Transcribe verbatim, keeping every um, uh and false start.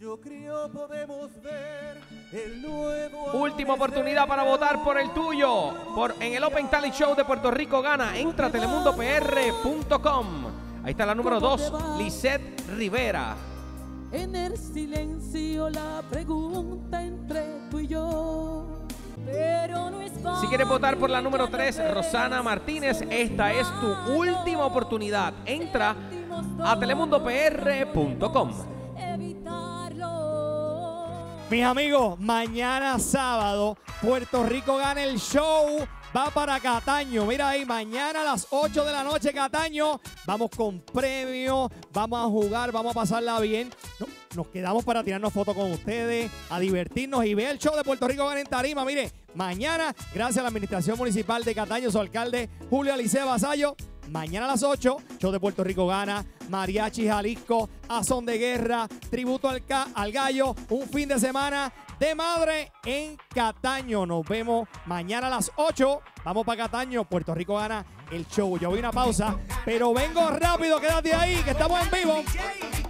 Yo creo podemos ver el nuevo. Última oportunidad para votar por el tuyo. Por, en el Open Talent Show de Puerto Rico Gana. Entra a telemundo p r punto com. Ahí está la número dos, Lisette Rivera. En el silencio la pregunta entre tú y yo. Pero no es Si quieres votar por la número tres, Rosana Martínez, esta es tu última oportunidad. Entra a telemundo p r punto com. Mis amigos, mañana sábado, Puerto Rico Gana el show. Va para Cataño. Mira ahí, mañana a las ocho de la noche, Cataño. Vamos con premios, vamos a jugar, vamos a pasarla bien. No, nos quedamos para tirarnos fotos con ustedes, a divertirnos y ver el show de Puerto Rico Gana en tarima. Mire, mañana, gracias a la Administración Municipal de Cataño, su alcalde Julio Alicea Vasallo. Mañana a las ocho, show de Puerto Rico Gana, Mariachi Jalisco, a son de guerra, tributo al, al gallo, un fin de semana de madre en Cataño. Nos vemos mañana a las ocho. Vamos para Cataño, Puerto Rico Gana el show. Yo voy a una pausa, pero vengo rápido, quédate ahí, que estamos en vivo.